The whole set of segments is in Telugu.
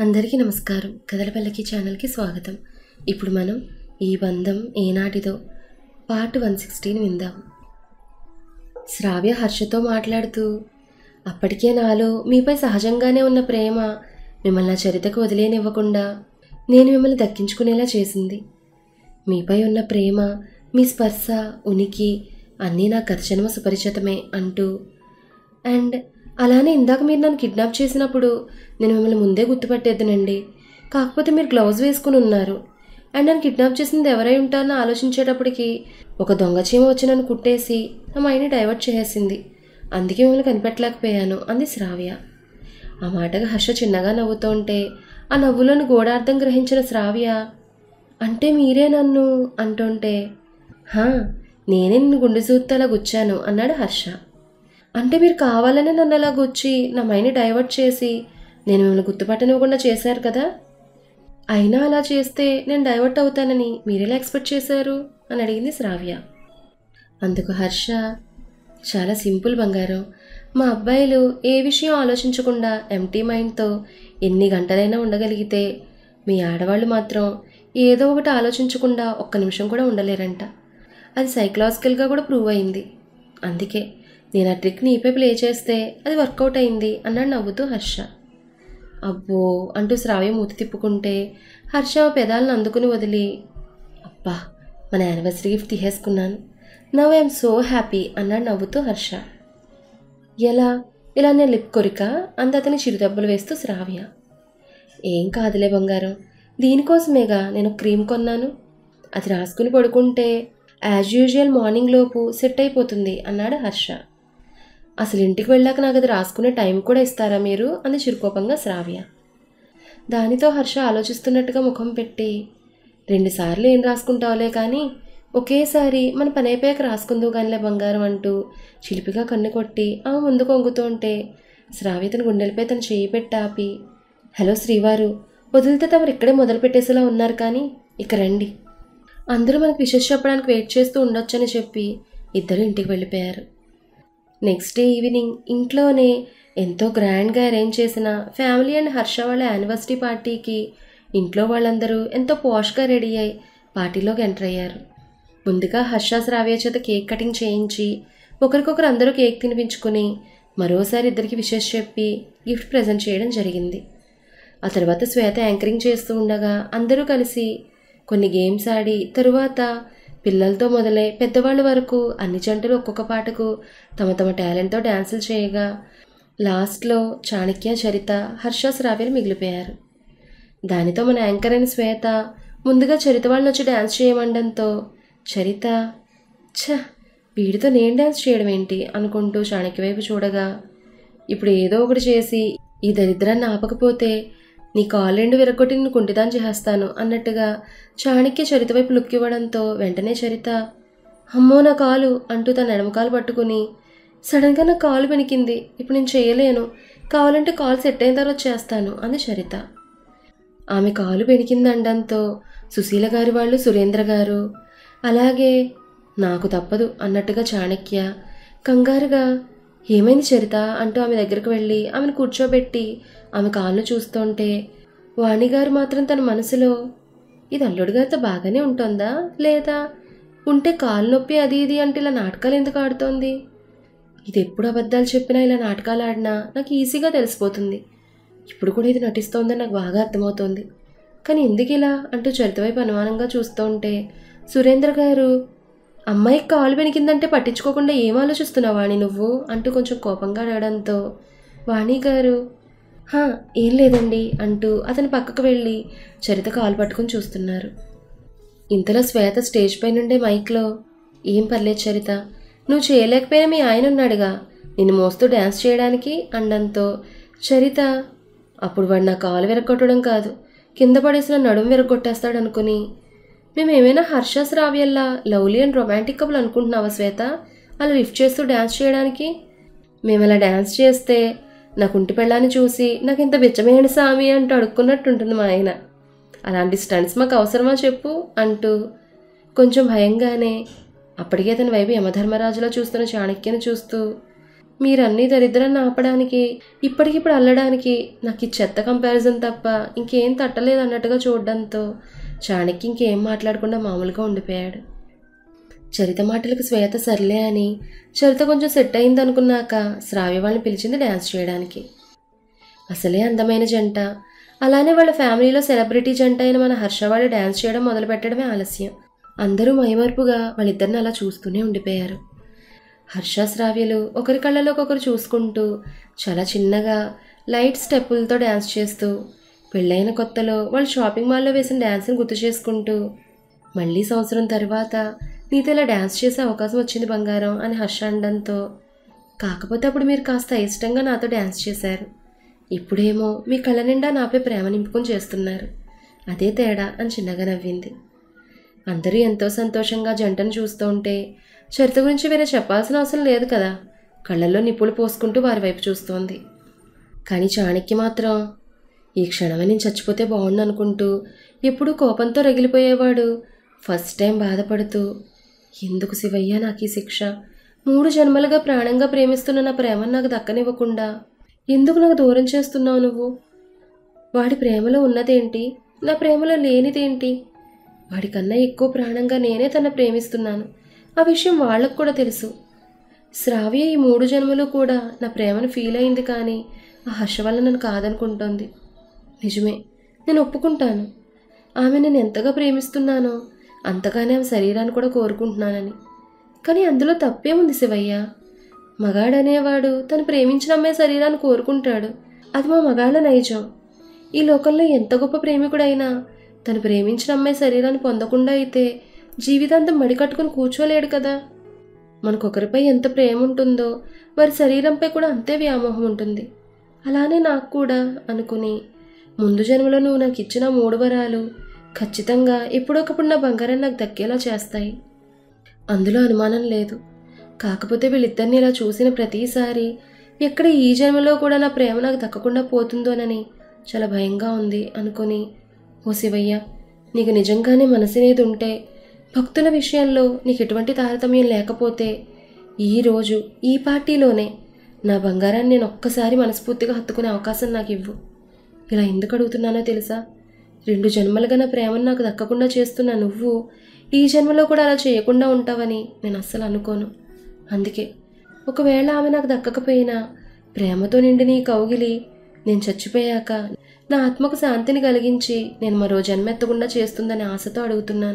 అందరికీ నమస్కారం. కథలపల్లకి ఛానల్కి స్వాగతం. ఇప్పుడు మనం ఈ బంధం ఏనాటిదో పార్ట్ 116 విందాం. శ్రావ్య హర్షతో మాట్లాడుతూ, అప్పటికే నాలో మీపై సహజంగానే ఉన్న ప్రేమ మిమ్మల్ని చరితకు వదిలేనివ్వకుండా నేను మిమ్మల్ని దక్కించుకునేలా చేసింది. మీపై ఉన్న ప్రేమ, మీ స్పర్శ, ఉనికి అన్నీ నా గత జన్మ సుపరిచితమే అంటూ, అండ్ అలానే ఇందాక మీరు నన్ను కిడ్నాప్ చేసినప్పుడు నేను మిమ్మల్ని ముందే గుర్తుపట్టేద్దునండి. కాకపోతే మీరు గ్లౌజ్ వేసుకుని ఉన్నారు. అండ్ నన్ను కిడ్నాప్ చేసింది ఎవరై ఉంటారని ఆలోచించేటప్పటికి ఒక దొంగ చీమ వచ్చి నన్ను కుట్టేసి నా మైండ్ని డైవర్ట్ చేసేసింది. అందుకే మిమ్మల్ని కనిపెట్టలేకపోయాను అంది శ్రావ్య. ఆ మాటగా హర్ష చిన్నగా నవ్వుతూ ఉంటే ఆ నవ్వులోని గూఢార్థం గ్రహించిన శ్రావ్య, అంటే మీరే నన్ను అంటుంటే, నేనే నిన్ను గుండె సూత్తలా గుచ్చాను అన్నాడు హర్ష. అంటే మీరు కావాలనే నన్ను అలా గుచ్చి నా మైండ్ని డైవర్ట్ చేసి నేను మిమ్మల్ని గుర్తుపట్టనివ్వకుండా చేశారు కదా. అయినా అలా చేస్తే నేను డైవర్ట్ అవుతానని మీరెలా ఎక్స్పెక్ట్ చేశారు అని అడిగింది శ్రావ్య. అందుకు హర్ష, చాలా సింపుల్ బంగారం. మా అబ్బాయిలు ఏ విషయం ఆలోచించకుండా ఎంటీ మైండ్తో ఎన్ని గంటలైనా ఉండగలిగితే, మీ ఆడవాళ్ళు మాత్రం ఏదో ఒకటి ఆలోచించకుండా ఒక్క నిమిషం కూడా ఉండలేరంట. అది సైకలాజికల్గా కూడా ప్రూవ్ అయింది. అందుకే నేను ఆ ట్రిక్ నీపై ప్లే చేస్తే అది వర్కౌట్ అయింది అన్నాడు నవ్వుతూ హర్ష. అబ్బో అంటూ శ్రావ్య మూతి తిప్పుకుంటే హర్ష పెదాలను అందుకుని వదిలి, అబ్బా మన యానివర్సరీ గిఫ్ట్ తీసేసుకున్నాను, నవ్ ఐఎమ్ సో హ్యాపీ అన్నాడు నవ్వుతూ హర్ష. ఇలా నేను లిప్ కొరిక అంది అతని చిరుదెబ్బలు వేస్తూ శ్రావ్య. ఏం కాదులే బంగారం, దీనికోసమేగా నేను క్రీమ్ కొన్నాను. అది రాసుకుని పడుకుంటే యాజ్ యూజువల్ మార్నింగ్ లోపు సెట్ అయిపోతుంది అన్నాడు హర్ష. అసలు ఇంటికి వెళ్ళాక నాకు అది రాసుకునే టైం కూడా ఇస్తారా మీరు అంది చిరుకోపంగా శ్రావ్య. దానితో హర్ష ఆలోచిస్తున్నట్టుగా ముఖం పెట్టి, 2 సార్లు ఏం రాసుకుంటావులే కానీ ఒకేసారి మన పని అయిపోయాక రాసుకుందో కానిలే బంగారం అంటూ చిలిపిగా కన్ను కొట్టి ఆమె ముందు కొంగుతూ ఉంటే శ్రావ్య తన గుండెలపై తను చేయి పెట్టాపి, హలో శ్రీవారు, వదిలితే తమరు ఇక్కడే మొదలు పెట్టేసేలా ఉన్నారు కానీ ఇక రండి. అందరూ మనకు విషెస్ చెప్పడానికి వెయిట్ చేస్తూ ఉండొచ్చని చెప్పి ఇద్దరు ఇంటికి వెళ్ళిపోయారు. నెక్స్ట్ డే ఈవినింగ్ ఇంట్లోనే ఎంతో గ్రాండ్గా అరేంజ్ చేసిన ఫ్యామిలీ అండ్ హర్ష వాళ్ళ యానివర్సరీ పార్టీకి ఇంట్లో వాళ్ళందరూ ఎంతో పాష్గా రెడీ అయి పార్టీలోకి ఎంటర్ అయ్యారు. ముందుగా హర్ష శ్రావ్య చేత కేక్ కటింగ్ చేయించి ఒకరికొకరు అందరూ కేక్ తినిపించుకుని మరోసారి ఇద్దరికి విషెస్ చెప్పి గిఫ్ట్ ప్రజెంట్ చేయడం జరిగింది. ఆ తర్వాత శ్వేత యాంకరింగ్ చేస్తూ ఉండగా అందరూ కలిసి కొన్ని గేమ్స్ ఆడి తరువాత పిల్లలతో మొదలై పెద్దవాళ్ళ వరకు అన్ని జంటలు ఒక్కొక్క పాటకు తమ తమ టాలెంట్తో డ్యాన్సులు చేయగా లాస్ట్లో చాణక్య, చరిత, హర్ష, శ్రావ్యలు మిగిలిపోయారు. దానితో మన యాంకర్ అయిన శ్వేత ముందుగా చరిత వాళ్ళని వచ్చి డ్యాన్స్ చేయమండంతో చరిత, వీడితో నేను డ్యాన్స్ చేయడం ఏంటి అనుకుంటూ చాణక్య వైపు చూడగా, ఇప్పుడు ఏదో ఒకటి చేసి ఈ దరిద్రాన్ని ఆపకపోతే నీ కాలు 2 విరగొట్టి నిన్ను కుంటిదాన్ని చేస్తాను అన్నట్టుగా చాణక్య చరిత వైపు లుక్ ఇవ్వడంతో వెంటనే చరిత, అమ్మో నా కాలు అంటూ తన ఎడమకాలు పట్టుకుని, సడన్గా నా కాలు బెనికింది, ఇప్పుడు నేను చేయలేను, కావాలంటే కాలు సెట్ అయిన తర్వాత చేస్తాను అంది చరిత. ఆమె కాలు బెనికిందనడంతో సుశీల గారి వాళ్ళు, సురేంద్ర గారు, అలాగే నాకు తప్పదు అన్నట్టుగా చాణక్య కంగారుగా, ఏమైంది చరిత అంటూ ఆమె దగ్గరకు వెళ్ళి ఆమెను కూర్చోబెట్టి ఆమె కాళ్ళు చూస్తుంటే వాణిగారు మాత్రం తన మనసులో, ఇది అల్లుడు గారితో బాగానే ఉంటుందా, లేదా ఉంటే కాలు నొప్పి అది ఇది అంటే ఇలా నాటకాలు ఎందుకు ఆడుతోంది, ఇది ఎప్పుడు అబద్ధాలు చెప్పినా ఇలా నాటకాలు ఆడినా నాకు ఈజీగా తెలిసిపోతుంది, ఇప్పుడు కూడా ఇది నటిస్తోందని నాకు బాగా అర్థమవుతోంది, కానీ ఎందుకు ఇలా అంటూ చరిత వైపు అనుమానంగా చూస్తుంటే సురేంద్ర గారు, అమ్మాయికి కాలు బెనికిందంటే పట్టించుకోకుండా ఏం ఆలోచిస్తున్నావు వాణి నువ్వు అంటూ కొంచెం కోపంగా అడగడంతో వాణి గారు, ఏం లేదండి అంటూ అతని పక్కకు వెళ్ళి చరిత కాలు పట్టుకుని చూస్తున్నారు. ఇంతలో శ్వేత స్టేజ్ పై నుండే మైక్లో, ఏం పర్లేదు చరిత, నువ్వు చేయలేకపోయినా మీ ఆయన ఉన్నాడుగా నిన్ను మోస్తూ డ్యాన్స్ చేయడానికి అండంతో చరిత, అప్పుడు వాడు నా కాలు విరగొట్టడం కాదు కింద పడేసిన నడుము విరగొట్టేస్తాడు అనుకుని, మేమేమైనా హర్ష శ్రావ్యల్లా లవ్లీ అండ్ రొమాంటిక్ కపుల్ అనుకుంటున్నావా శ్వేత అలా లిఫ్ట్ చేస్తూ డ్యాన్స్ చేయడానికి? మేము అలా డ్యాన్స్ చేస్తే నా కుంటి పెళ్ళాన్ని చూసి నాకు ఇంత బిచ్చమేయండి సామి అంటూ అడుక్కున్నట్టుంటుంది మా ఆయన. అలాంటి స్టంట్స్ మాకు అవసరమా చెప్పు అంటూ కొంచెం భయంగానే అప్పటికే తన వైపు యమధర్మరాజులో చూస్తున్న చాణక్యను చూస్తూ, మీరన్నీ దరిద్రాన్ని ఆపడానికి ఇప్పటికిప్పుడు అల్లడానికి నాకు ఈ చెత్త కంపారిజన్ తప్ప ఇంకేం తట్టలేదు అన్నట్టుగా చూడడంతో చాణక్య ఇంకేం మాట్లాడకుండా మామూలుగా ఉండిపోయాడు. చరిత మాటలకు శ్వేత సర్లే అని చరిత కొంచెం సెట్ అయిందనుకున్నాక శ్రావ్య వాళ్ళని పిలిచింది డ్యాన్స్ చేయడానికి. అసలే అందమైన జంట, అలానే వాళ్ళ ఫ్యామిలీలో సెలబ్రిటీ జంట అయిన మన హర్ష వాళ్ళు డ్యాన్స్ చేయడం మొదలు పెట్టడమే ఆలస్యం. అందరూ మైమర్పుగా వాళ్ళిద్దరిని అలా చూస్తూనే ఉండిపోయారు. హర్ష శ్రావ్యలు ఒకరి కళ్ళలోకి ఒకరు చూసుకుంటూ చాలా చిన్నగా లైట్ స్టెప్పులతో డ్యాన్స్ చేస్తూ పెళ్ళైన కొత్తలో వాళ్ళు షాపింగ్ మాల్లో వేసిన డ్యాన్స్ని గుర్తు చేసుకుంటూ మళ్ళీ సంవత్సరం తర్వాత నీతో ఇలా డ్యాన్స్ చేసే అవకాశం వచ్చింది బంగారం అని హర్ష అనడంతో, కాకపోతే అప్పుడు మీరు కాస్త ఇష్టంగా నాతో డ్యాన్స్ చేశారు, ఇప్పుడేమో మీ కళ్ళ నిండా నాపై ప్రేమ నింపుకొని చేస్తున్నారు, అదే తేడా అని చిన్నగా నవ్వింది. అందరూ ఎంతో సంతోషంగా జంటను చూస్తూ ఉంటే చరిత గురించి వేరే చెప్పాల్సిన అవసరం లేదు కదా, కళ్ళల్లో నిప్పులు పోసుకుంటూ వారి వైపు చూస్తోంది. కానీ చాణక్య మాత్రం ఈ క్షణమే నేను చచ్చిపోతే బాగుండు అనుకుంటూ ఎప్పుడూ కోపంతో రగిలిపోయేవాడు ఫస్ట్ టైం బాధపడుతూ, ఎందుకు శివయ్య నాకు ఈ శిక్ష, 3 జన్మలుగా ప్రాణంగా ప్రేమిస్తున్న నా ప్రేమను నాకు దక్కనివ్వకుండా ఎందుకు నాకు దూరం చేస్తున్నావు నువ్వు? వాడి ప్రేమలో ఉన్నదేంటి, నా ప్రేమలో లేనిదేంటి? వాడికన్నా ఎక్కువ ప్రాణంగా నేనే తన ప్రేమిస్తున్నాను, ఆ విషయం వాళ్ళకు కూడా తెలుసు. శ్రావ్య ఈ 3 జన్మలు కూడా నా ప్రేమను ఫీల్ అయింది, కానీ ఆ హర్ష వల్ల నన్ను కాదనుకుంటోంది. నిజమే, నేను ఒప్పుకుంటాను, ఆమె నేను ఎంతగా ప్రేమిస్తున్నానో అంతగానే ఆమె శరీరాన్ని కూడా కోరుకుంటున్నానని. కానీ అందులో తప్పేముంది శివయ్య? మగాడనేవాడు తను ప్రేమించిన అమ్మాయి శరీరాన్ని కోరుకుంటాడు, అది మా మగాళ్ళ నైజం. ఈ లోకంలో ఎంత గొప్ప ప్రేమికుడైనా తను ప్రేమించిన అమ్మాయి శరీరాన్ని పొందకుండా అయితే జీవితాంతం మడికట్టుకుని కూర్చోలేడు కదా. మనకొకరిపై ఎంత ప్రేమ ఉంటుందో వారి శరీరంపై కూడా అంతే వ్యామోహం ఉంటుంది. అలానే నాకు కూడా అనుకుని, ముందు జన్మలో నువ్వు నాకు ఇచ్చిన 3 వరాలు ఖచ్చితంగా ఎప్పుడొకప్పుడు నా బంగారం నాకు దక్కేలా చేస్తాయి, అందులో అనుమానం లేదు. కాకపోతే వీళ్ళిద్దరిని ఇలా చూసిన ప్రతిసారి ఎక్కడ ఈ జన్మలో కూడా నా ప్రేమ నాకు దక్కకుండా పోతుందోనని చాలా భయంగా ఉంది అనుకుని, ఓ శివయ్య, నీకు నిజంగానే మనసునేది ఉంటే, భక్తుల విషయంలో నీకు ఎటువంటి తారతమ్యం లేకపోతే ఈరోజు ఈ పార్టీలోనే నా బంగారాన్ని నేను ఒక్కసారి మనస్ఫూర్తిగా హత్తుకునే అవకాశం నాకు ఇవ్వు. ఇలా ఎందుకు అడుగుతున్నానో తెలుసా? 2 జన్మలుగా నా ప్రేమను నాకు దక్కకుండా చేస్తున్న నువ్వు ఈ జన్మలో కూడా అలా చేయకుండా ఉంటావని నేను అస్సలు అనుకోను. అందుకే ఒకవేళ ఆమె నాకు దక్కకపోయినా ప్రేమతో నిండి నీ కౌగిలి నేను చచ్చిపోయాక నా ఆత్మకు శాంతిని కలిగించి నేను మరో జన్మెత్తకుండా చేస్తుందని ఆశతో అడుగుతున్నాను.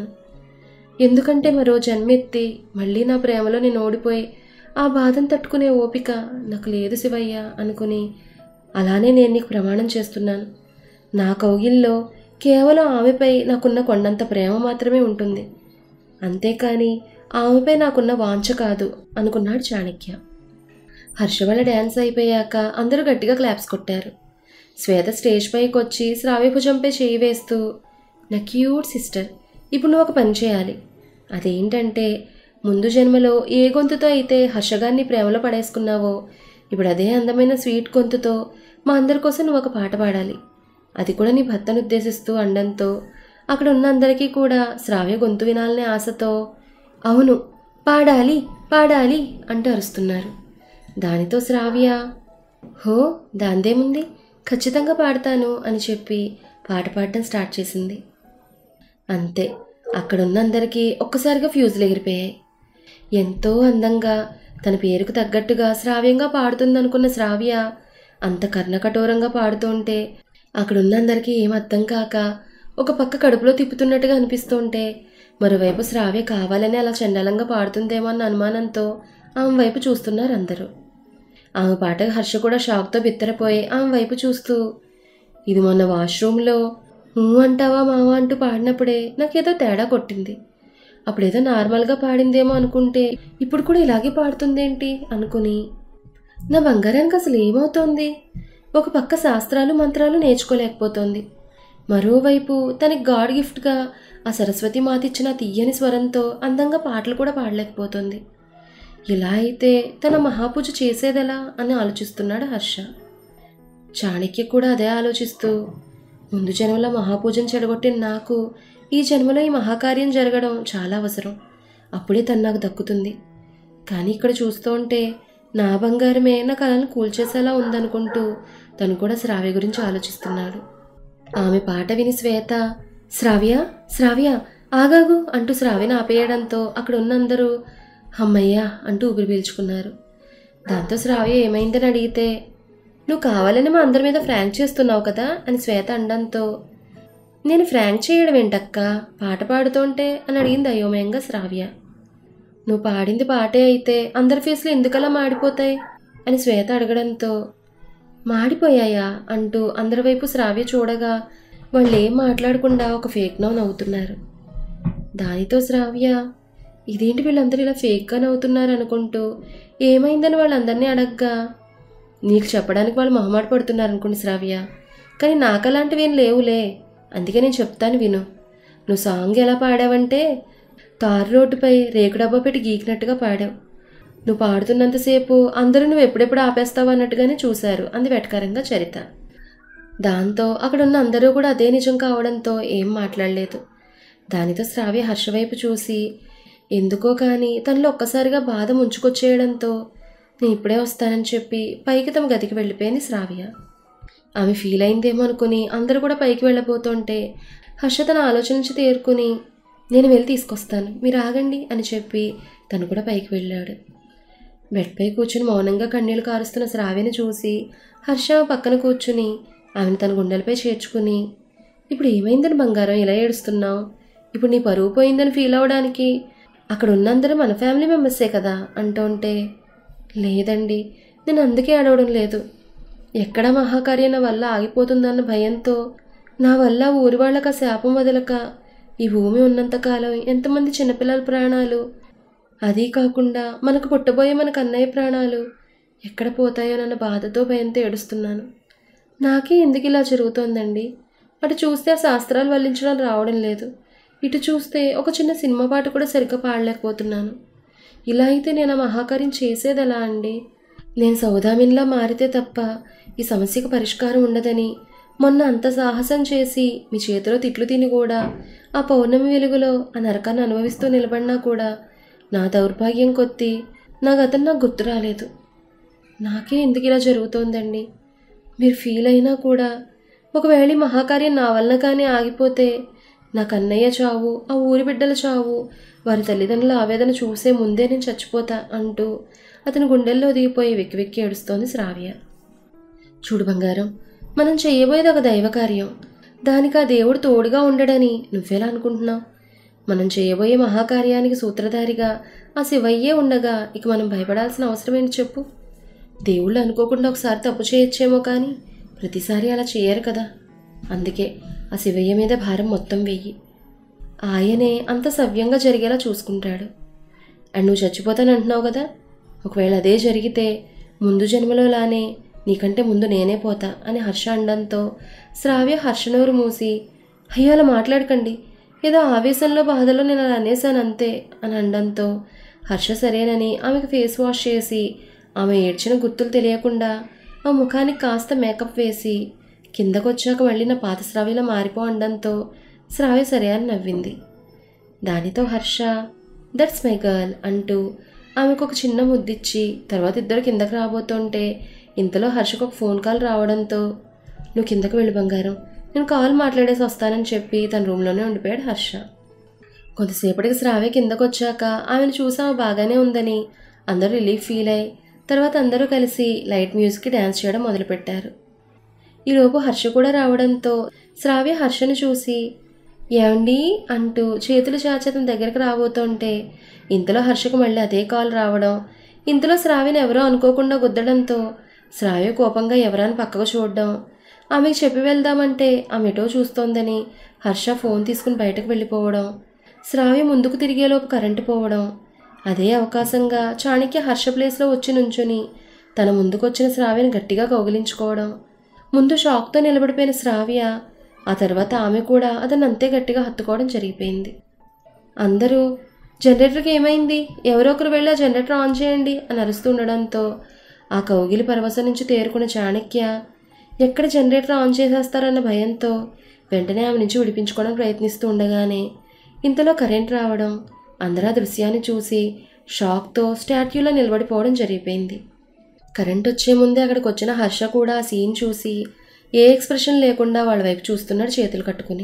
ఎందుకంటే మరో జన్మెత్తి మళ్ళీ నా ప్రేమలో నేను ఓడిపోయి ఆ బాధను తట్టుకునే ఓపిక నాకు లేదు శివయ్య అనుకుని, అలానే నేను నీకు ప్రమాణం చేస్తున్నాను. నా కౌగిల్లో కేవలం ఆమెపై నాకున్న కొండంత ప్రేమ మాత్రమే ఉంటుంది, అంతేకాని ఆమెపై నాకున్న వాంఛ కాదు అనుకున్నాడు చాణక్య. హర్ష వాళ్ళ డ్యాన్స్ అయిపోయాక అందరూ గట్టిగా క్లాప్స్ కొట్టారు. శ్వేత స్టేజ్ పైకి వచ్చి శ్రావ్య భుజంపై చేయి వేస్తూ, నా క్యూట్ సిస్టర్, ఇప్పుడు నువ్వు ఒక పని చేయాలి. అదేంటంటే, ముందు జన్మలో ఏ గొంతుతో అయితే హర్షగాన్ని ప్రేమలో పడేసుకున్నావో ఇప్పుడు అదే అందమైన స్వీట్ గొంతుతో మా అందరి కోసం నువ్వు ఒక పాట పాడాలి. అది కూడా నీ భర్తను ఉద్దేశిస్తూ అండంతో అక్కడ ఉన్న అందరికీ కూడా శ్రావ్య గొంతు వినాలనే ఆశతో, అవును పాడాలి పాడాలి అంటూ అరుస్తున్నారు. దానితో శ్రావ్య, హో దాందేముంది, ఖచ్చితంగా పాడతాను అని చెప్పి పాట పాడటం స్టార్ట్ చేసింది. అంతే, అక్కడున్నందరికీ ఒక్కసారిగా ఫ్యూజులు ఎగిరిపోయాయి. ఎంతో అందంగా తన పేరుకు తగ్గట్టుగా శ్రావ్యంగా పాడుతుందనుకున్న శ్రావ్య అంత కర్ణకఠోరంగా పాడుతుంటే అక్కడున్నందరికీ ఏం అర్థం కాక ఒక పక్క కడుపులో తిప్పుతున్నట్టుగా అనిపిస్తుంటే, మరోవైపు శ్రావ్య కావాలని అలా చండాలంగా పాడుతుందేమో అన్న అనుమానంతో ఆమె వైపు చూస్తున్నారు అందరూ. ఆమె పాటకు హర్ష కూడా షాక్తో బిత్తరపోయి ఆమె వైపు చూస్తూ, ఇది మొన్న వాష్రూమ్లో నువ్వు అంటావా మావా అంటూ పాడినప్పుడే నాకేదో తేడా కొట్టింది, అప్పుడేదో నార్మల్గా పాడిందేమో అనుకుంటే ఇప్పుడు కూడా ఇలాగే పాడుతుందేంటి అనుకుని, నా బంగారానికి అసలు ఏమవుతోంది? ఒక పక్క శాస్త్రాలు మంత్రాలు నేర్చుకోలేకపోతోంది, మరోవైపు తనకి గాడ్ గిఫ్ట్గా ఆ సరస్వతి మాత ఇచ్చిన తీయని స్వరంతో అందంగా పాటలు కూడా పాడలేకపోతుంది. ఇలా అయితే తన మహాపూజ చేసేదెలా అని ఆలోచిస్తున్నాడు హర్ష. చాణక్య కూడా అదే ఆలోచిస్తూ, ముందు జన్మలో మహాపూజను చెడగొట్టిన నాకు ఈ జన్మలో ఈ మహాకార్యం జరగడం చాలా అవసరం, అప్పుడే తను నాకు దక్కుతుంది. కానీ ఇక్కడ చూస్తూ ఉంటే నా బంగారమే నా కళను కూల్చేసేలా ఉందనుకుంటూ తను కూడా శ్రావ్య గురించి ఆలోచిస్తున్నాడు. ఆమె పాట విని శ్వేత, శ్రావ్య శ్రావ్య ఆగాగు అంటూ శ్రావ్యను ఆపేయడంతో అక్కడ ఉన్న అందరూ అమ్మయ్యా అంటూ ఊపిరి పీల్చుకున్నారు. దాంతో శ్రావ్య ఏమైందని అడిగితే, నువ్వు కావాలని మా అందరి మీద ఫ్రాంక్ చేస్తున్నావు కదా అని శ్వేత అనడంతో, నేను ఫ్రాంక్ చేయడం ఏంటక్క, పాట పాడుతుంటే అని అడిగింది అయోమయంగా శ్రావ్య. నువ్వు పాడింది పాటే అయితే అందరి ఫేస్లు ఎందుకలా మాడిపోతాయి అని శ్వేత అడగడంతో, మాడిపోయాయా అంటూ అందరి వైపు శ్రావ్య చూడగా వాళ్ళు ఏం మాట్లాడకుండా ఒక ఫేక్ నవ్వు నవ్వుతున్నారు. దానితో శ్రావ్య, ఇదేంటి వీళ్ళందరూ ఇలా ఫేక్గా నవ్వుతున్నారు అనుకుంటూ ఏమైందని వాళ్ళందరినీ అడగ్గా, నీకు చెప్పడానికి వాళ్ళు మొహమాట పడుతున్నారు అనుకోండి శ్రావ్య, కానీ నాకు అలాంటివి ఏం లేవులే, అందుకే నేను చెప్తాను విను. నువ్వు సాంగ్ ఎలా పాడావంటే తారు రోడ్డుపై రేకు డబ్బా పెట్టి గీకినట్టుగా పాడావు. నువ్వు పాడుతున్నంతసేపు అందరూ నువ్వు ఎప్పుడెప్పుడు ఆపేస్తావు అన్నట్టుగానే చూశారు అంది వెటకారంగా చరిత. దాంతో అక్కడున్న అందరూ కూడా అదే నిజం కావడంతో ఏం మాట్లాడలేదు. దానితో శ్రావ్య హర్ష వైపు చూసి ఎందుకో కానీ తనలో ఒక్కసారిగా బాధ ముంచుకొచ్చేయడంతో నేను ఇప్పుడే వస్తానని చెప్పి పైకి తమ గదికి వెళ్ళిపోయింది శ్రావ్య. ఆమె ఫీల్ అయిందేమో అనుకుని అందరూ కూడా పైకి వెళ్ళబోతుంటే హర్ష తన ఆలోచన నుంచి తేరుకుని, నేను వెళ్ళి తీసుకొస్తాను, మీరు ఆగండి అని చెప్పి తను కూడా పైకి వెళ్ళాడు. బెడ్పై కూర్చుని మౌనంగా కన్నీళ్లు కారుస్తున్న శ్రావ్యని చూసి హర్ష పక్కన కూర్చుని ఆమెను తన గుండెలపై చేర్చుకుని, ఇప్పుడు ఏమైందని బంగారం ఇలా ఏడుస్తున్నావు, ఇప్పుడు నీ పరువు పోయిందని ఫీల్ అవ్వడానికి అక్కడ ఉన్నందరూ మన ఫ్యామిలీ మెంబర్సే కదా అంటుంటే, లేదండి నేను అందుకే అడవడం లేదు, ఎక్కడా మహాకార్యం నా వల్ల ఆగిపోతుందన్న భయంతో నా వల్ల ఊరి వాళ్ళక శాపం వదలక ఈ భూమి ఉన్నంతకాలం ఎంతమంది చిన్నపిల్లల ప్రాణాలు, అదీ కాకుండా మనకు పుట్టబోయే మన కన్నయ్య ప్రాణాలు ఎక్కడ పోతాయోనన్న బాధతో భయంతో ఏడుస్తున్నాను. నాకే ఎందుకు ఇలా జరుగుతోందండి, అటు చూస్తే ఆ శాస్త్రాలు వల్లించడం రావడం లేదు, ఇటు చూస్తే ఒక చిన్న సినిమా పాట కూడా సరిగ్గా పాడలేకపోతున్నాను. ఇలా అయితే నేను ఆ మహాకార్యం చేసేది ఎలా అండి? నేను సౌదామిన్లా మారితే తప్ప ఈ సమస్యకు పరిష్కారం ఉండదని మొన్న అంత సాహసం చేసి మీ చేతిలో తిట్లు తిని కూడా ఆ పౌర్ణమి వెలుగులో ఆ నరకాన్ని అనుభవిస్తూ నిలబడినా కూడా నా దౌర్భాగ్యం కొద్దీ నా గతం నాకు గుర్తు రాలేదు. నాకే ఎందుకు ఇలా జరుగుతోందండి? మీరు ఫీల్ అయినా కూడా ఒకవేళ ఈ మహాకార్యం నా వలన కానీ ఆగిపోతే నా కన్నయ్య చావు, ఆ ఊరి బిడ్డల చావు, వారి తల్లిదండ్రుల ఆవేదన చూసే ముందే నేను చచ్చిపోతా అంటూ అతని గుండెల్లో దిగిపోయి వెక్కి వెక్కి ఏడుస్తోంది శ్రావ్య. చూడు బంగారం, మనం చేయబోయేది ఒక దైవకార్యం, దానికి ఆ దేవుడు తోడుగా ఉండడని నువ్వెలా అనుకుంటున్నావు? మనం చేయబోయే మహాకార్యానికి సూత్రధారిగా ఆ శివయ్యే ఉండగా ఇక మనం భయపడాల్సిన అవసరం ఏంటి చెప్పు? దేవుళ్ళు అనుకోకుండా ఒకసారి తప్పు చేయొచ్చేమో కానీ ప్రతిసారి అలా చేయరు కదా. అందుకే ఆ శివయ్య మీద భారం మొత్తం వెయ్యి, ఆయనే అంత సవ్యంగా జరిగేలా చూసుకుంటాడు. అండ్ నువ్వు చచ్చిపోతానంటున్నావు కదా, ఒకవేళ అదే జరిగితే ముందు జన్మలోలానే నీకంటే ముందు నేనే పోతా అని హర్ష అనడంతో శ్రావ్య హర్షనోరు మూసి, అయ్యో అలా మాట్లాడకండి, ఏదో ఆవేశంలో బాధలో నేను అలా అనేసాను అంతే అని అనడంతో హర్ష సరేనని ఆమెకు ఫేస్ వాష్ చేసి ఆమె ఏడ్చిన గుర్తులు తెలియకుండా ఆ ముఖానికి కాస్త మేకప్ వేసి కిందకొచ్చాక మళ్ళీ నా పాత శ్రావ్యలా మారిపో అనడంతో శ్రావ్య సరే అని నవ్వింది. దానితో హర్ష దట్స్ మై గర్ల్ అంటూ ఆమెకు ఒక చిన్న ముద్దిచ్చి తర్వాత ఇద్దరు కిందకు రాబోతుంటే ఇంతలో హర్షకు ఒక ఫోన్ కాల్ రావడంతో, నువ్వు కిందకు వెళ్ళి బంగారం, నేను కాల్ మాట్లాడేసి వస్తానని చెప్పి తన రూమ్లోనే ఉండిపోయాడు హర్ష. కొద్దిసేపటికి శ్రావ్య కిందకు వచ్చాక ఆమెను చూసి ఆమె బాగానే ఉందని అందరూ రిలీఫ్ ఫీల్ అయ్యి తర్వాత అందరూ కలిసి లైట్ మ్యూజిక్కి డ్యాన్స్ చేయడం మొదలుపెట్టారు. ఈలోపు హర్ష కూడా రావడంతో శ్రావ్య హర్షను చూసి ఏమండి అంటూ చేతులు చాచి అతని దగ్గరికి రాబోతుంటే ఇంతలో హర్షకు మళ్ళీ అదే కాల్ రావడం, ఇంతలో శ్రావ్యని ఎవరో అనుకోకుండా గుద్దడంతో శ్రావ్య కోపంగా ఎవరాని పక్కకు చూడడం, ఆమెకు చెప్పి వెళ్దామంటే ఆమె ఎటో చూస్తోందని హర్ష ఫోన్ తీసుకుని బయటకు వెళ్ళిపోవడం, శ్రావ్య ముందుకు తిరిగేలోపు కరెంటు పోవడం, అదే అవకాశంగా చాణక్య హర్ష ప్లేస్లో వచ్చి నుంచుని తన ముందుకొచ్చిన శ్రావ్యని గట్టిగా కౌగిలించుకోవడం, ముందు షాక్తో నిలబడిపోయిన శ్రావ్య ఆ తర్వాత ఆమె కూడా అతను అంతే గట్టిగా హత్తుకోవడం జరిగిపోయింది. అందరూ జనరేటర్కి ఏమైంది, ఎవరో ఒకరు వెళ్ళి ఆ జనరేటర్ ఆన్ చేయండి అని అరుస్తూ ఉండడంతో ఆ కౌగిలి పరవశం నుంచి తేరుకున్న చాణక్య ఎక్కడ జనరేటర్ ఆన్ చేసేస్తారన్న భయంతో వెంటనే ఆమె నుంచి విడిపించుకోవడం ప్రయత్నిస్తూ ఉండగానే ఇంతలో కరెంట్ రావడం, అందరూ ఆ దృశ్యాన్ని చూసి షాక్తో స్టాట్యూలో నిలబడిపోవడం జరిగిపోయింది. కరెంట్ వచ్చే ముందే అక్కడికి వచ్చిన హర్ష కూడా ఆ సీన్ చూసి ఏ ఎక్స్ప్రెషన్ లేకుండా వాళ్ళ వైపు చూస్తున్నాడు చేతులు కట్టుకుని.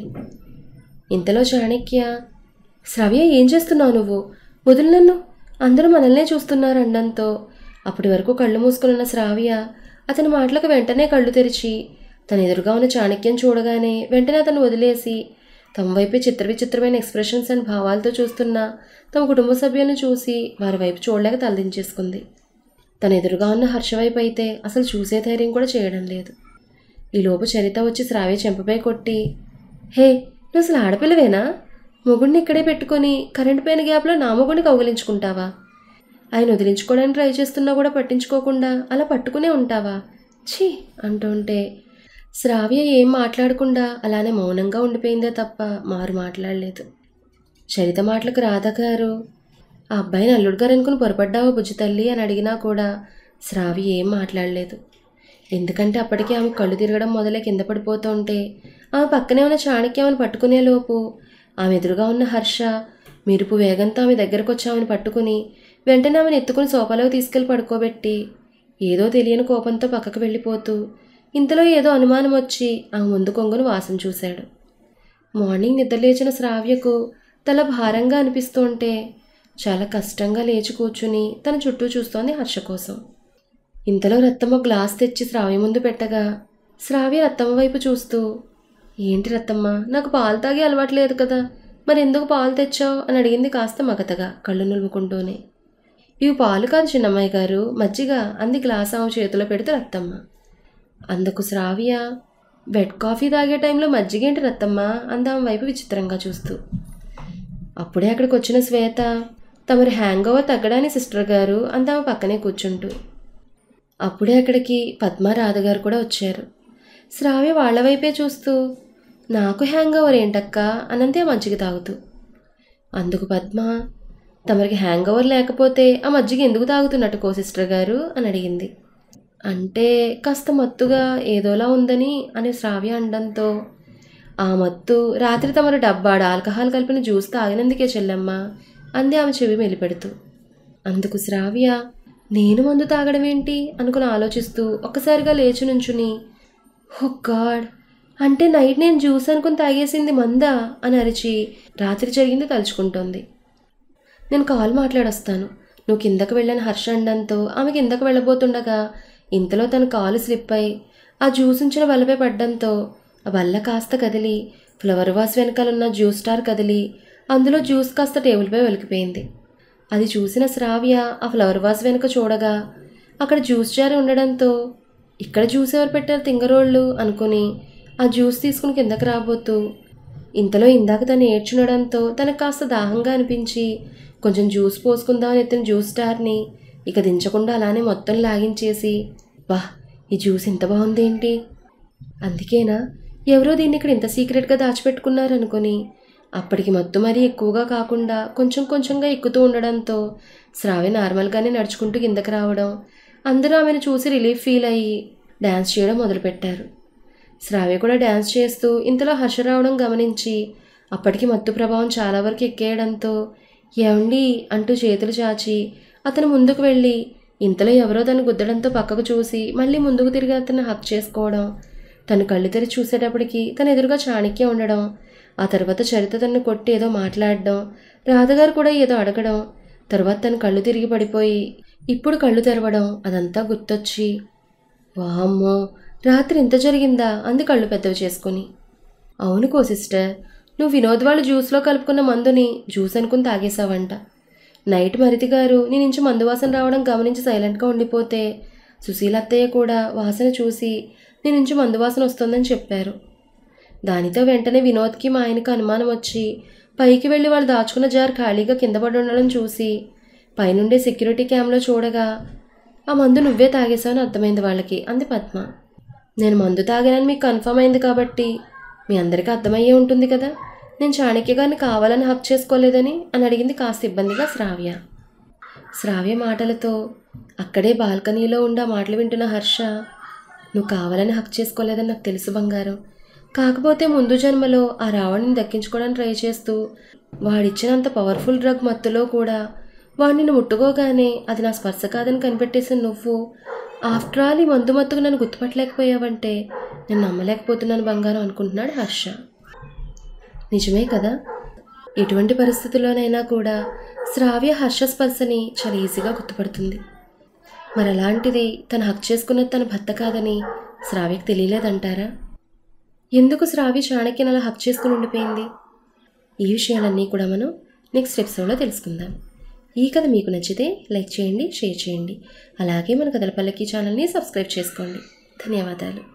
ఇంతలో చాణక్య, శ్రావ్య ఏం చేస్తున్నావు నువ్వు? వదులు నన్ను, అందరూ మనల్నే చూస్తున్నారు అనడంతో అప్పటి వరకు కళ్ళు మూసుకున్న శ్రావ్య అతని మాటలకు వెంటనే కళ్ళు తెరిచి తన ఎదురుగా ఉన్న చాణక్యం చూడగానే వెంటనే అతను వదిలేసి తమ వైపే విచిత్రమైన ఎక్స్ప్రెషన్స్ అండ్ భావాలతో చూస్తున్న తమ కుటుంబ సభ్యులను చూసి వారి వైపు చూడలేక తలదించేసుకుంది. తన ఎదురుగా ఉన్న హర్ష వైపు అయితే అసలు చూసే ధైర్యం కూడా చేయడం లేదు. ఈలోపు చరిత వచ్చి శ్రావ్య చెంపపై కొట్టి, హే, నువ్వు అసలు ఆడపిల్లవేనా? మొగుడిని ఇక్కడే పెట్టుకొని కరెంట్ పోయిన గ్యాప్లో నా మొగుడిని కౌగిలించుకుంటావా? ఆయన వదిలించుకోవడానికి ట్రై చేస్తున్నా కూడా పట్టించుకోకుండా అలా పట్టుకునే ఉంటావా? ఛీ అంటుంటే శ్రావ్య ఏం మాట్లాడకుండా అలానే మౌనంగా ఉండిపోయిందే తప్ప మారు మాట్లాడలేదు. చరిత మాటలకు రాధ గారు, ఆ అబ్బాయిని అల్లుడు గారు అనుకుని పొరపడ్డావా బుజ్జి తల్లి అని అడిగినా కూడా శ్రావ్య ఏం మాట్లాడలేదు. ఎందుకంటే అప్పటికే ఆమె కళ్ళు తిరగడం మొదలై కింద పడిపోతుంటే ఆమె పక్కనే ఉన్న చాణక్యమని పట్టుకునేలోపు ఆమె ఎదురుగా ఉన్న హర్ష మెరుపు వేగంతో ఆమె దగ్గరకు వచ్చి ఆమెను పట్టుకుని వెంటనే ఆమెను ఎత్తుకుని సోఫాలోకి తీసుకెళ్లి పడుకోబెట్టి ఏదో తెలియని కోపంతో పక్కకు వెళ్ళిపోతూ ఇంతలో ఏదో అనుమానం వచ్చి ఆమె ముందు కొంగును వాసన చూశాడు. మార్నింగ్ నిద్రలేచిన శ్రావ్యకు తల భారంగా అనిపిస్తుంటే చాలా కష్టంగా లేచి కూర్చుని తన చుట్టూ చూస్తోంది హర్ష కోసం. ఇంతలో రత్తమ్మ గ్లాస్ తెచ్చి శ్రావ్య ముందు పెట్టగా శ్రావ్య రత్తమ్మ వైపు చూస్తూ, ఏంటి రత్తమ్మ, నాకు పాలు తాగే అలవాటు లేదు కదా, మరి ఎందుకు పాలు తెచ్చావు అని అడిగింది కాస్త మగతగా కళ్ళు నులుముకుంటూనే. ఇవి పాలు కాదు చిన్నమ్మాయి గారు, మజ్జిగ అంది గ్లాస్ ఆమె చేతిలో పెడితే రత్తమ్మ. అందుకు శ్రావ్య, బెడ్ కాఫీ తాగే టైంలో మజ్జిగేంటి రత్తమ్మ అంది ఆమె వైపు విచిత్రంగా చూస్తూ. అప్పుడే అక్కడికి వచ్చిన శ్వేత, తమరి హ్యాంగ్ ఓవర్ తగ్గడానికి సిస్టర్ గారు అంది ఆమె పక్కనే కూర్చుంటూ. అప్పుడే అక్కడికి పద్మ రాధగారు కూడా వచ్చారు. శ్రావ్య వాళ్ల వైపే చూస్తూ, నాకు హ్యాంగ్ ఓవర్ ఏంటక్క అనంతే మజ్జిగ తాగుతూ. అందుకు పద్మ, తమరికి హ్యాంగ్ ఓవర్ లేకపోతే ఆ మజ్జిగ ఎందుకు తాగుతున్నట్టు కో సిస్టర్ గారు అని అడిగింది. అంటే కాస్త మత్తుగా ఏదోలా ఉందని అని శ్రావ్య అనడంతో, ఆ మత్తు రాత్రి తమరు డబ్బాడు ఆల్కహాల్ కలిపిన జ్యూస్ తాగినందుకే చెల్లెమ్మ అంది ఆమె చెవి మెలిపెడుతూ. అందుకు శ్రావ్య, నేను మందు తాగడం ఏంటి అనుకుని ఆలోచిస్తూ ఒక్కసారిగా లేచి నుంచుని, ఓ గాడ్, అంటే నైట్ నేను జ్యూస్ అనుకుని తాగేసింది మందా అని అరిచి రాత్రి జరిగింది తలుచుకుంటోంది. నేను కాల్ మాట్లాడొస్తాను, నువ్వు కిందకు వెళ్ళని హర్ష అనడంతో ఆమె కిందకు వెళ్ళబోతుండగా ఇంతలో తన కాలు స్లిప్ అయి ఆ జ్యూస్ ఉంచిన బల్లపై పడ్డంతో ఆ బల్ల కాస్త కదిలి ఫ్లవర్ వాస్ వెనకాలన్న జ్యూస్ స్టార్ కదిలి అందులో జ్యూస్ కాస్త టేబుల్పై వెలికిపోయింది. అది చూసిన శ్రావ్య ఆ ఫ్లవర్ వాస్ వెనుక చూడగా అక్కడ జ్యూస్ జార్ ఉండడంతో, ఇక్కడ జ్యూస్ ఎవరు పెట్టారు తింగరోళ్ళు అనుకుని ఆ జ్యూస్ తీసుకుని కిందకు రాబోతూ ఇంతలో ఇందాక తను ఏడ్చుండడంతో తనకు కాస్త దాహంగా అనిపించి కొంచెం జ్యూస్ పోసుకుందామని ఎత్తిన జ్యూస్ స్టార్ని ఇక దించకుండా అలానే మొత్తం లాగించేసి, వాహ్, ఈ జ్యూస్ ఇంత బాగుందేంటి, అందుకేనా ఎవరో దీన్ని ఇక్కడ ఇంత సీక్రెట్గా దాచిపెట్టుకున్నారనుకొని అప్పటికి మత్తు మరీ ఎక్కువగా కాకుండా కొంచెం కొంచెంగా ఎక్కుతూ ఉండడంతో శ్రావ్య నార్మల్గానే నడుచుకుంటూ కిందకి రావడం, అందరూ ఆమెను చూసి రిలీఫ్ ఫీల్ అయ్యి డ్యాన్స్ చేయడం మొదలుపెట్టారు. శ్రావ్య కూడా డ్యాన్స్ చేస్తూ ఇంతలో హర్ష రావడం గమనించి అప్పటికి మత్తు ప్రభావం చాలా వరకు ఎక్కేయడంతో, ఏమండి అంటూ చేతులు చాచి అతను ముందుకు వెళ్ళి ఇంతలో ఎవరో తను గుద్దడంతో పక్కకు చూసి మళ్ళీ ముందుకు తిరిగి అతన్ని హక్ చేసుకోవడం, తను కళ్ళు తెరిచి చూసేటప్పటికి తన ఎదురుగా చాణక్య ఉండడం, ఆ తర్వాత చరిత తనను కొట్టి ఏదో మాట్లాడడం, రాధగారు కూడా ఏదో అడగడం, తర్వాత తను కళ్ళు తిరిగి పడిపోయి ఇప్పుడు కళ్ళు తెరవడం అదంతా గుర్తొచ్చి, వామ్మో, రాత్రి ఇంత జరిగిందా అంది కళ్ళు పెద్దవి చేసుకుని. అవును కో సిస్టర్, నువ్వు వినోద్ వాళ్ళు జ్యూస్లో కలుపుకున్న మందుని జ్యూస్ అనుకుని తాగేశావంట. నైట్ మరిది గారు నీ నుంచి మందు వాసన రావడం గమనించి సైలెంట్గా ఉండిపోతే సుశీల అత్తయ్య కూడా వాసన చూసి నీ నుంచి మందు వాసన వస్తుందని చెప్పారు. దానితో వెంటనే వినోద్కి మా ఆయనకు అనుమానం వచ్చి పైకి వెళ్ళి వాళ్ళు దాచుకున్న జార్ ఖాళీగా కింద పడి ఉండడం చూసి పైనుండే సెక్యూరిటీ క్యామ్లో చూడగా ఆ మందు నువ్వే తాగేశావని అర్థమైంది వాళ్ళకి అంది పద్మ. నేను మందు తాగానని మీకు కన్ఫర్మ్ అయింది కాబట్టి మీ అందరికీ అర్థమయ్యే ఉంటుంది కదా, నేను చాణక్య గారిని కావాలని హక్ చేసుకోలేదని అని అడిగింది కాస్త ఇబ్బందిగా శ్రావ్య. శ్రావ్య మాటలతో అక్కడే బాల్కనీలో ఉండి ఆ మాటలు వింటున్న హర్ష, నువ్వు కావాలని హక్ చేసుకోలేదని నాకు తెలుసు బంగారం, కాకపోతే ముందు జన్మలో ఆ రావణ్ని దక్కించుకోవడానికి ట్రై చేస్తూ వాడిచ్చినంత పవర్ఫుల్ డ్రగ్ మత్తులో కూడా వాడిని ముట్టుకోగానే అది నా స్పర్శ కాదని కనిపెట్టేసిన నువ్వు ఆఫ్టర్ ఆల్ ఈ మందు మత్తుకు నన్ను గుర్తుపట్టలేకపోయావంటే నేను నమ్మలేకపోతున్నాను బంగారం అనుకుంటున్నాడు హర్ష. నిజమే కదా, ఎటువంటి పరిస్థితుల్లోనైనా కూడా శ్రావ్య హర్ష స్పర్శని చాలా ఈజీగా గుర్తుపడుతుంది. మరి అలాంటిది తను హక్ చేసుకున్నది తన భర్త కాదని శ్రావ్యకు తెలియలేదంటారా? ఎందుకు శ్రావ్య చాణక్యని అలా హక్ చేసుకుని ఉండిపోయింది? ఈ విషయాలన్నీ కూడా మనం నెక్స్ట్ ఎపిసోడ్లో తెలుసుకుందాం. ఈ కథ మీకు నచ్చితే లైక్ చేయండి, షేర్ చేయండి. అలాగే మన కథల పల్లకి ఛానల్ని సబ్స్క్రైబ్ చేసుకోండి. ధన్యవాదాలు.